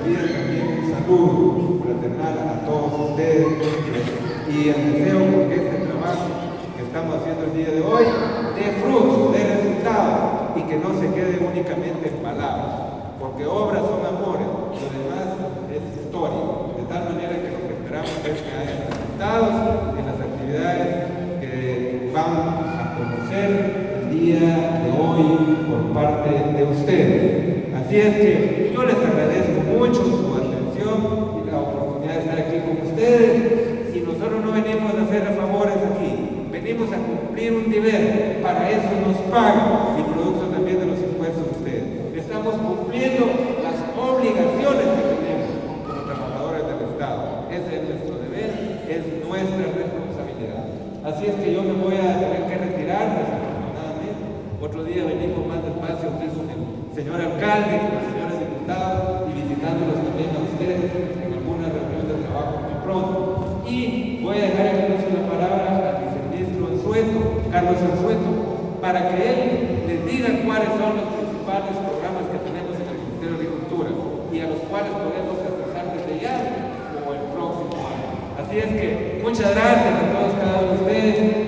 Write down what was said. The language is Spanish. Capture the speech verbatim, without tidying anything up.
envíe también un saludo fraternal a todos ustedes y el deseo porque este trabajo que estamos haciendo el día de hoy dé frutos, dé resultados y que no se quede únicamente en palabras, porque obras son amores, lo demás es historia, de tal manera que lo que esperamos es que haya resultados en las actividades que van a conocer el día de hoy por parte de ustedes. Así es que yo les agradezco mucho su atención y la oportunidad de estar aquí con ustedes, y nosotros no venimos a hacer favores aquí, venimos a cumplir un deber, para eso nos pagan y producto también de los impuestos de ustedes. Estamos cumpliendo las obligaciones que tenemos como trabajadores del Estado. Ese es nuestro deber, es nuestra responsabilidad. Así es que yo me voy a tener que retirar, desafortunadamente. Otro día venimos más despacio aquí con el señor alcalde, con los señores diputados y visitándolos también a ustedes en alguna reunión de trabajo muy pronto. Y voy a dejar aquí la palabra al viceministro Anzueto, Carlos Anzueto, para que él les diga cuáles son los principales programas que tenemos en el Ministerio de Agricultura y a los cuales podemos accesar desde ya o el próximo año. Así es que muchas gracias a todos cada uno de ustedes.